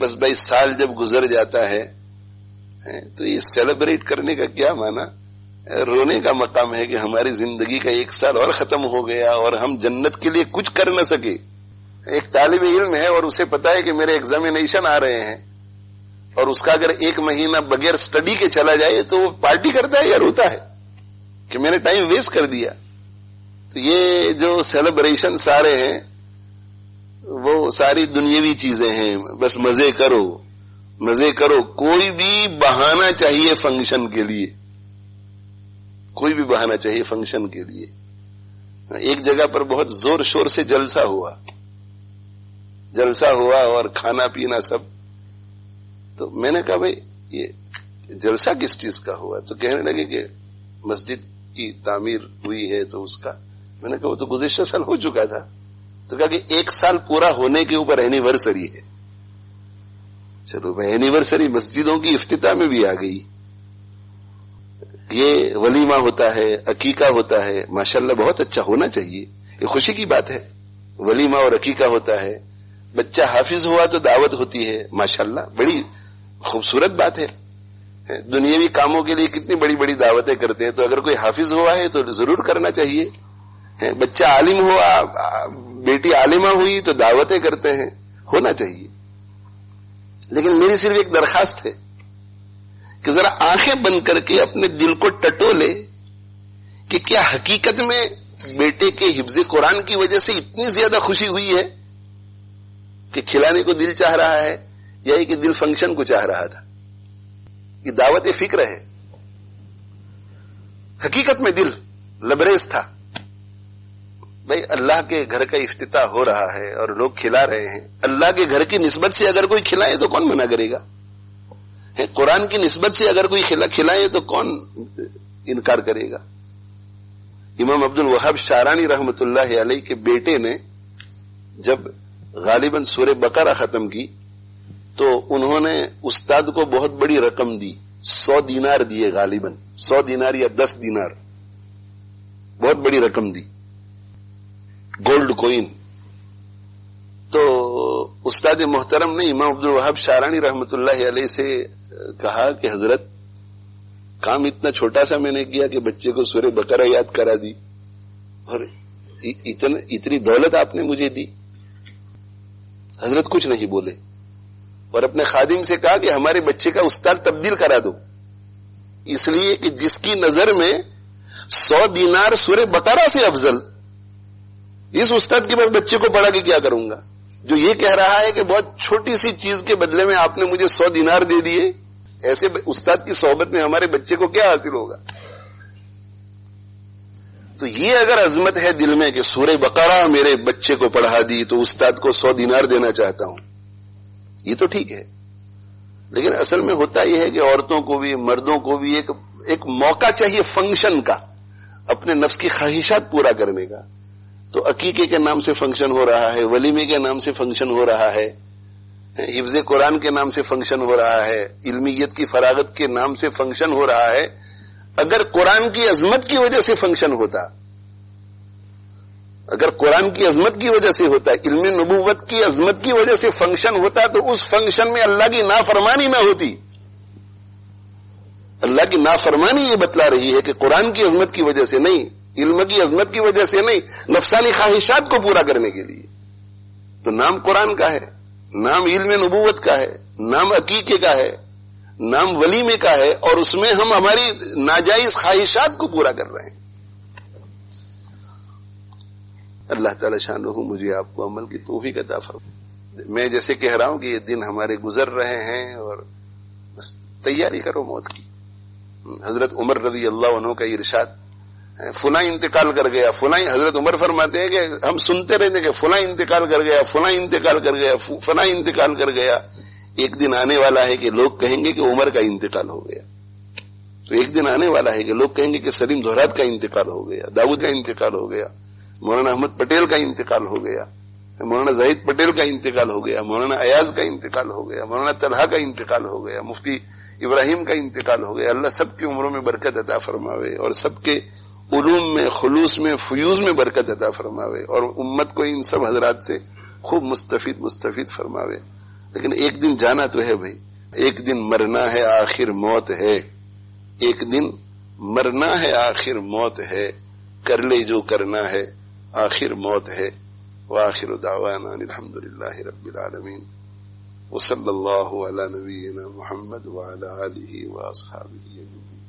بس بھائی سال جب گزر جاتا ہے تو یہ سیلیبریٹ کرنے کا کیا معنی؟ رونے کا مقام ہے کہ ہماری زندگی کا ایک سال اور ختم ہو گیا اور ہم جنت کے لیے کچھ کر نہ سکے. ایک طالب علم ہے اور اسے پتا ہے کہ میرے ایگزامینیشن آ رہے ہیں اور اس کا اگر ایک مہینہ بغیر سٹڈی کے چلا جائے تو وہ پارٹی کرتا ہے یا روتا ہے کہ میں نے ٹائم ویسٹ کر دیا؟ تو یہ جو سیلیبریشن سارے ہیں وہ ساری دنیاوی چیزیں ہیں. بس مزے کرو مزے کرو. کوئی بھی بہانہ چاہیے فنکشن کے لیے, کوئی بھی بہانہ چاہیے فنکشن کے لیے. ایک جگہ پر بہت زور شور سے جلسہ ہوا اور کھانا پینا سب. تو میں نے کہا بھائی یہ جلسہ کس چیز کا ہوا؟ تو کہنے لگے کہ مسجد کی تعمیر ہوئی ہے تو اس کا. میں نے کہا وہ تو گزشتہ سال ہو چکا تھا. تو کہا کہ ایک سال پورا ہونے کے اوپر اینیورسری ہے. چلو بھائی اینیورسری مسجدوں کی افتتاح میں بھی آ گئی. یہ ولیمہ ہوتا ہے, عقیقہ ہوتا ہے, ماشاءاللہ بہت اچھا ہونا چاہیے, یہ خوشی کی بات ہے. ولیمہ اور عقیقہ ہوتا ہے. بچہ حافظ ہوا تو دعوت ہوتی ہے, ماشاءاللہ بڑی خوبصورت بات ہے. دنیاوی کاموں کے لیے کتنی بڑی بڑی دعوتیں کرتے ہیں, تو اگر کوئی حافظ ہوا ہے تو ضرور کرنا چاہیے. بچہ عالم ہوا, بیٹی عالمہ ہوئی تو دعوتیں کرتے ہیں, ہونا چاہیے. لیکن میری صرف ایک درخواست ہے کہ ذرا آنکھیں بند کر کے اپنے دل کو ٹٹولے کہ کیا حقیقت میں بیٹے کے حفظ قرآن کی وجہ سے اتنی زیادہ خوشی ہوئی ہے کہ کھلانے کو دل چاہ رہا ہے, یا کہ دل فنکشن کو چاہ رہا تھا؟ یہ دعوت فکر ہے. حقیقت میں دل لبریز تھا. بھائی اللہ کے گھر کا افتتاح ہو رہا ہے اور لوگ کھلا رہے ہیں. اللہ کے گھر کی نسبت سے اگر کوئی کھلائے تو کون منع کرے گا؟ قرآن کی نسبت سے اگر کوئی کھلائے تو کون انکار کرے گا؟ امام عبد الوہاب شارانی رحمت اللہ علیہ کے بیٹے نے جب غالباً سورہ بقرہ ختم کی تو انہوں نے استاد کو بہت بڑی رقم دی, 100 دینار دیے, غالباً 100 دینار یا 10 دینار, بہت بڑی رقم دی, گولڈ کوئن. تو استاد محترم نے امام عبد الوہاب شارانی رحمت اللہ علیہ سے کہا کہ حضرت کام اتنا چھوٹا سا میں نے کیا کہ بچے کو سورہ بقرہ یاد کرا دی اور اتنی دولت آپ نے مجھے دی. حضرت کچھ نہیں بولے اور اپنے خادم سے کہا کہ ہمارے بچے کا استاد تبدیل کرا دو, اس لیے کہ جس کی نظر میں 100 دینار سورہ بقرہ سے افضل, اس استاد کے پاس بچے کو پڑھا کے کیا کروں گا جو یہ کہہ رہا ہے کہ بہت چھوٹی سی چیز کے بدلے میں آپ نے مجھے 100 دینار دے دیے. ایسے استاد کی صحبت میں ہمارے بچے کو کیا حاصل ہوگا؟ تو یہ اگر عظمت ہے دل میں کہ سورہ بقرہ میرے بچے کو پڑھا دی تو استاد کو 100 دینار دینا چاہتا ہوں, یہ تو ٹھیک ہے. لیکن اصل میں ہوتا یہ ہے کہ عورتوں کو بھی مردوں کو بھی ایک موقع چاہیے فنکشن کا, اپنے نفس کی خواہشات پورا کرنے کا. تو عقیقے کے نام سے فنکشن ہو رہا ہے, ولیمے کے نام سے فنکشن ہو رہا ہے, حفظ قرآن کے نام سے فنکشن ہو رہا ہے, علمیت کی فراغت کے نام سے فنکشن ہو رہا ہے. اگر قرآن کی عظمت کی وجہ سے فنکشن ہوتا, اگر قرآن کی عظمت کی وجہ سے ہوتا, علم نبوت کی عظمت کی وجہ سے فنکشن ہوتا, تو اس فنکشن میں اللہ کی نافرمانی نہ ہوتی. اللہ کی نافرمانی یہ بتلا رہی ہے کہ قرآن کی عظمت کی وجہ سے نہیں, علم کی عظمت کی وجہ سے نہیں, نفسانی خواہشات کو پورا کرنے کے لیے. تو نام قرآن کا ہے, نام علم نبوت کا ہے, نام عقیقے کا ہے, نام ولیمے کا ہے, اور اس میں ہم ہماری ناجائز خواہشات کو پورا کر رہے ہیں. اللہ تعالی شانہ مجھے آپ کو عمل کی توفیق عطا فرمائے. میں جیسے کہہ رہا ہوں کہ یہ دن ہمارے گزر رہے ہیں اور بس تیاری کرو موت کی. حضرت عمر رضی اللہ عنہ کا ارشاد, فلاں انتقال کر گیا, فلاں, حضرت عمر فرماتے ہیں کہ ہم سنتے رہتے کہ فلاں انتقال کر گیا, فلاں انتقال کر گیا, فلاں انتقال کر گیا. ایک دن آنے والا ہے کہ لوگ کہیں گے کہ عمر کا انتقال ہو گیا. تو ایک دن آنے والا ہے کہ لوگ کہیں گے کہ سلیم دھورات کا انتقال ہو گیا, داؤد کا انتقال ہو گیا, مولانا احمد پٹیل کا انتقال ہو گیا, مولانا زاہد پٹیل کا انتقال ہو گیا, مولانا ایاز کا انتقال ہو گیا, مولانا طلحہ کا انتقال ہو گیا, مفتی ابراہیم کا انتقال ہو گیا. اللہ سب کی عمروں میں برکت عطا فرماوے اور سب کے علوم میں, خلوص میں, فیوز میں برکت عطا فرماوے اور امت کو ان سب حضرات سے خوب مستفید فرماوے. لیکن ایک دن جانا تو ہے بھائی، ایک دن مرنا ہے، آخر موت ہے، ایک دن مرنا ہے، آخر موت ہے، کر لے جو کرنا ہے، آخر موت ہے۔ وآخر دعوانا الحمدللہ رب العالمین، وصلی اللہ علی نبینا محمد وعلی آلہ واصحابہ اجمعین۔